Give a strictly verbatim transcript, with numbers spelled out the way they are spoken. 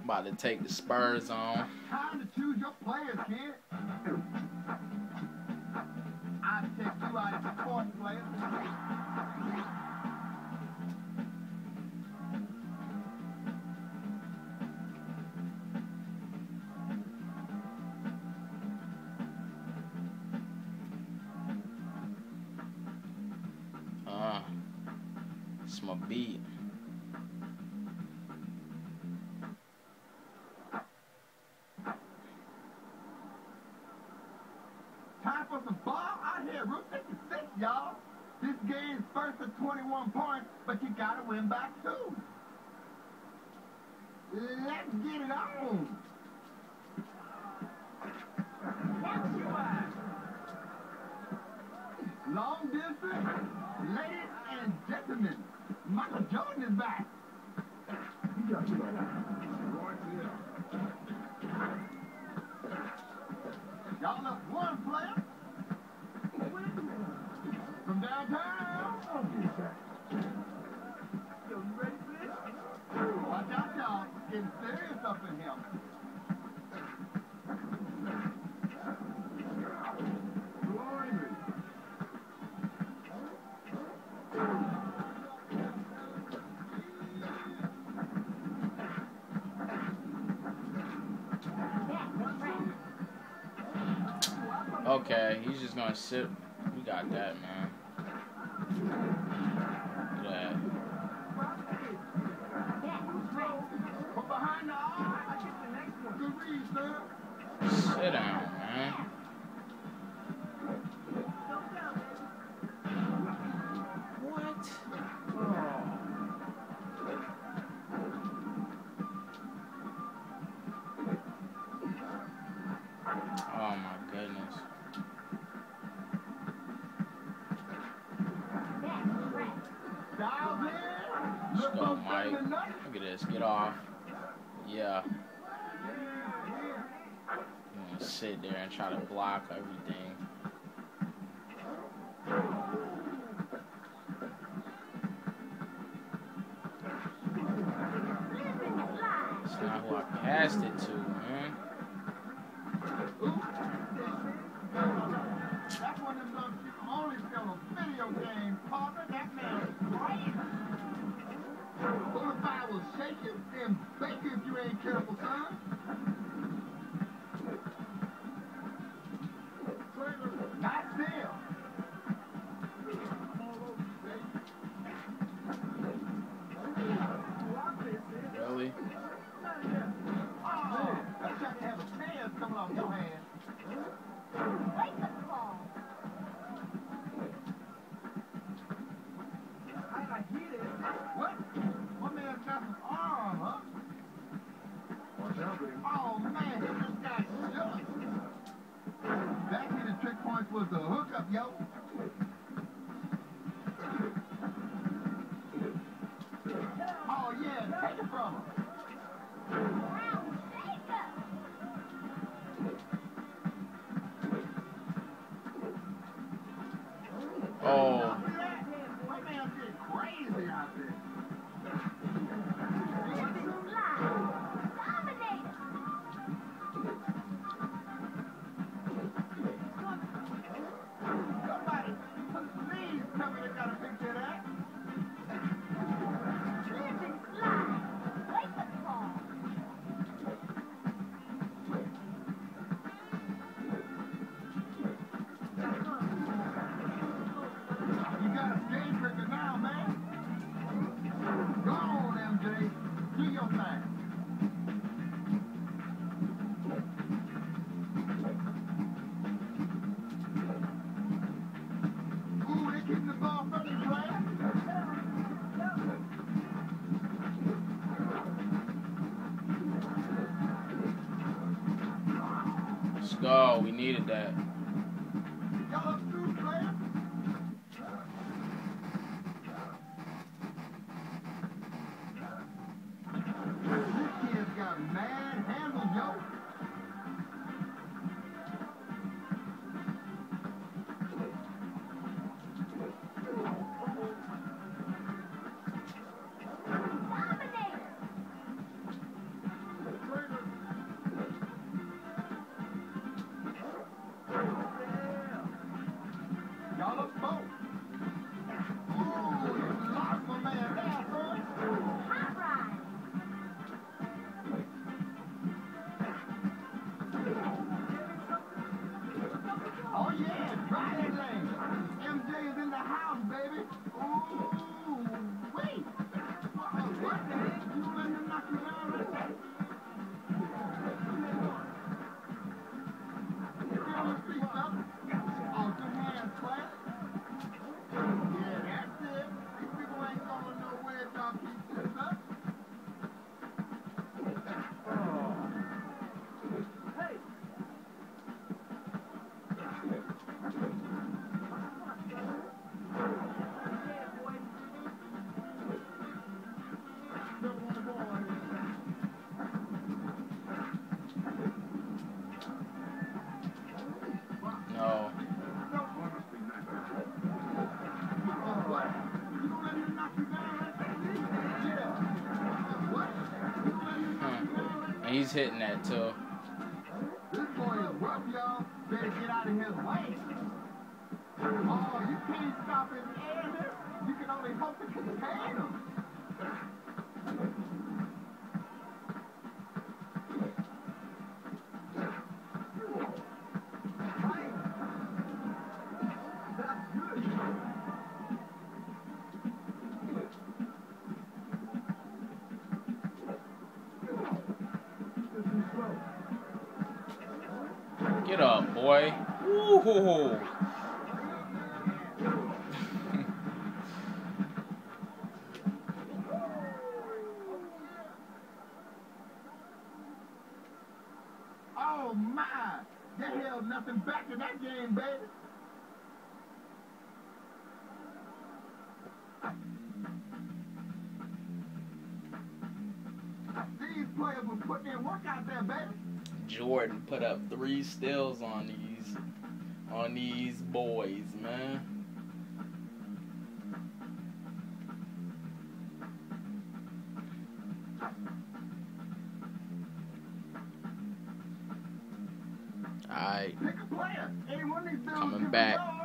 About to take the Spurs on. Time to choose your players, kid. I take you out as a fourth player. Uh, it's my beat. Time for some ball out here. Route fifty-six, y'all. This game's first to twenty-one points, but you gotta win by two. Let's get it on. Long distance, ladies and gentlemen, Michael Jordan is back. You got it. Y'all up one player from downtown. Yo, you ready for this? Watch out, y'all. Getting serious up in here. Okay, he's just gonna sit. We got that, man. Look at that. From behind the eye, good read, sir. Sit down, man. What? Oh my goodness. Let's go, Mike. Look at this. Get off. Yeah. I'm gonna sit there and try to block everything. That's not who I passed it to, man. That's one of them little people only sell a video game, partner. That man is crazy. Bonafide will shake you and bake you if you ain't careful, son. Not still. Really? Oh, that's got to have a chance coming off your hand. Wake the ball. I hit it. What? My man got some arm, huh? Oh, man, he just got shook. Back in the trick points was the hookup, yo. Oh, yeah, take it from him. Oh. My man did crazy out there. Somebody, please tell me they got a picture of that. You got a game breaker now, man. Go on, M J. Do your thing. Ooh, they keeping the ball from you, player. Let's go. We needed that. Y'all up through, player. This kid's got mad handles, yo. He's hitting that too. This boy is rough, y'all. Better get out of his way. Oh, you can't stop his air. You can only hope to contain him. Get up, boy. Woo-hoo-hoo. Oh, my. That held nothing back in that game, baby. These players were putting their work out there, baby. Jordan put up three steals on these on these boys, man. Alright. Coming back.